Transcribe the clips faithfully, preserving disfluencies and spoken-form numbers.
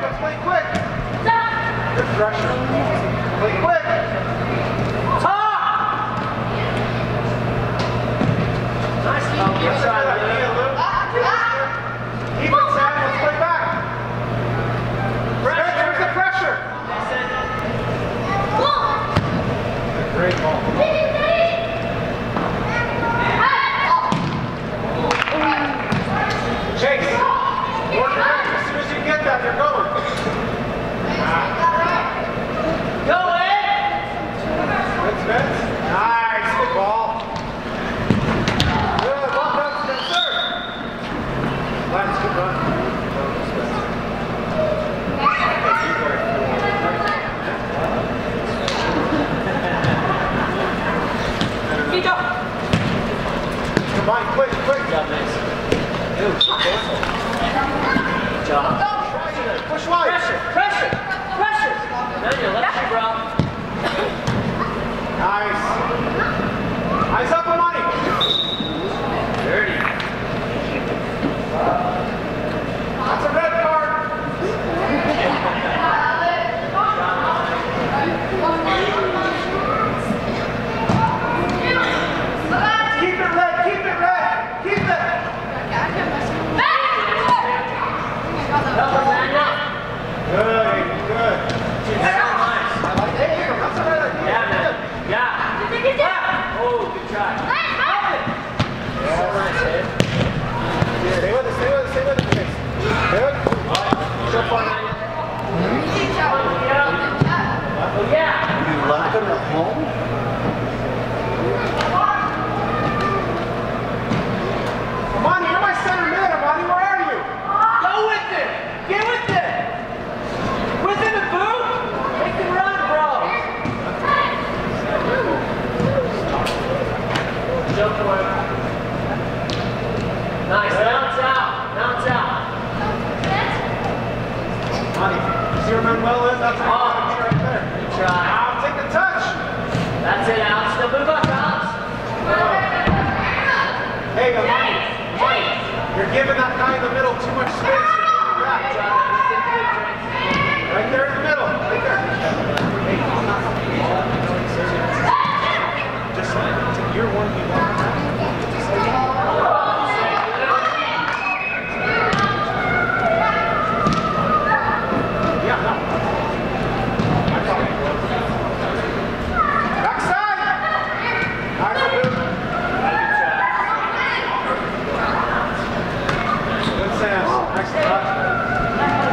let's play quick. Good pressure. Play quick. Top! Nice. Oh, good try, Luke. Keep it, Sam. Let's play back. Pressure. Where's the pressure? Great ball. Chase. Work it out. As soon as you get that, they're going. Go in! Good, Spence. Nice. Good ball. Good. Well done, Spencer. Lance, good run. Combine, quick, quick. Good job, Mason. Good job. Push wide. Pressure, pressure, pressure. Then you're left, bro. Nice. Eyes up, money. Dirty. That's a red card. Keep it red, keep it red, keep it. Good, good. That's nice. I like that. That's a red idea. Yeah, man. Yeah. Oh, good try. Yeah, nice hit. Stay with it, stay with it, stay with it. Good. Jump on that. Oh, yeah. You left them at home? Amani, you're my center mid, Amani. Where are you? Go with it. Get with it. Within the boot. Make the run, bro. Jump for it. Nice. Bounce out. Bounce out. Amani, see where Manuel is? That's how you got to be right there. Good try. Now take the touch. That's it, Alex. Now move up, Alex. Hey, Amani. You're giving that guy in the middle too much space. Right there in the middle. Right there. Hey, just like you're one v one. Yeah, no. Backside. Nice move. Good Sam. Nice touch.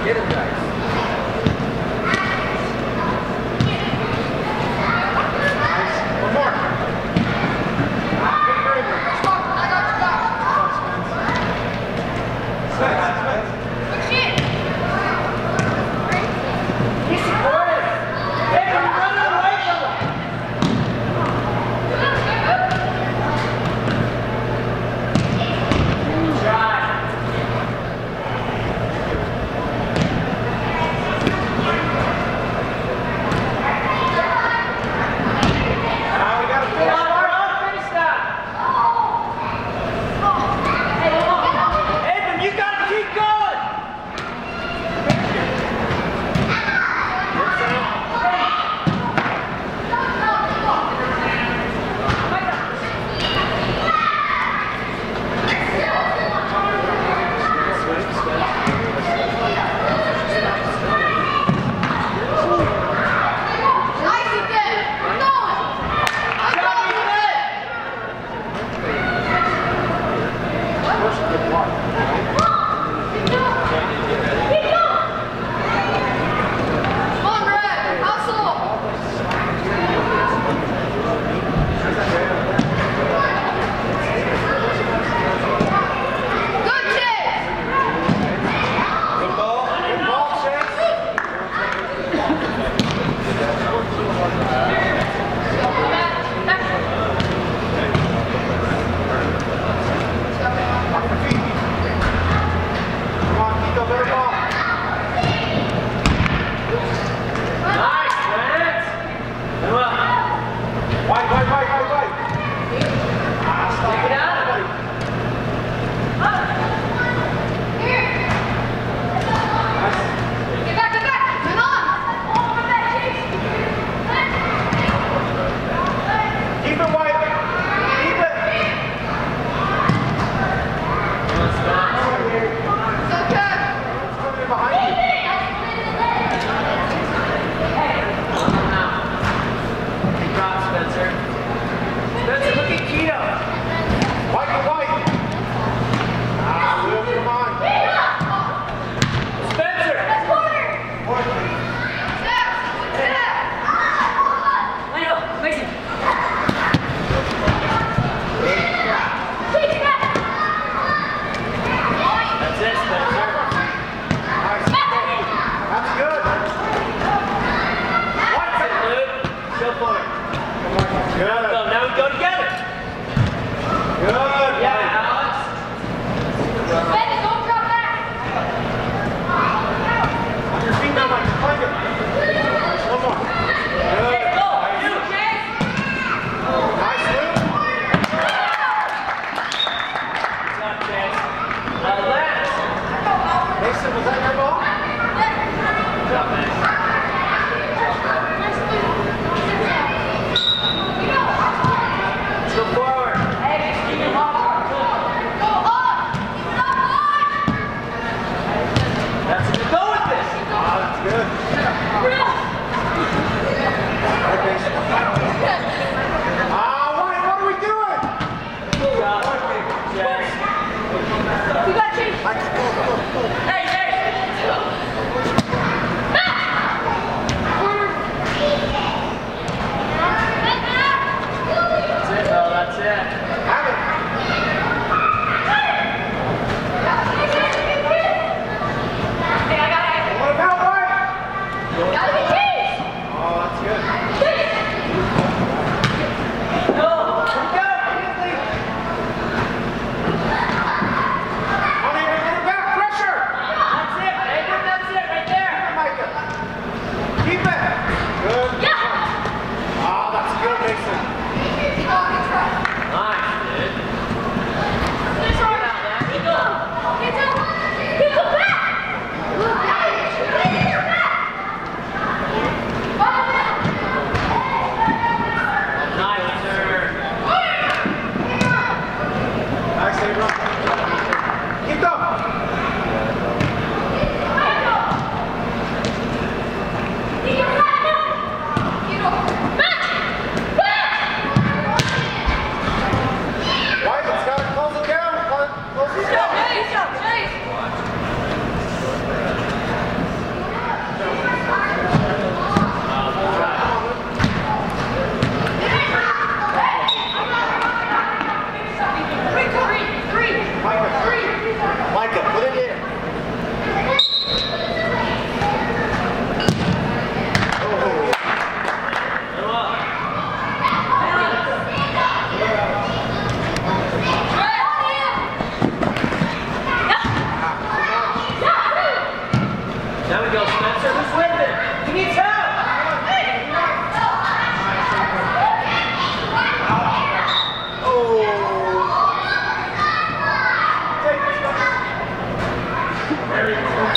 Get it, guys. Hey, hey! Good.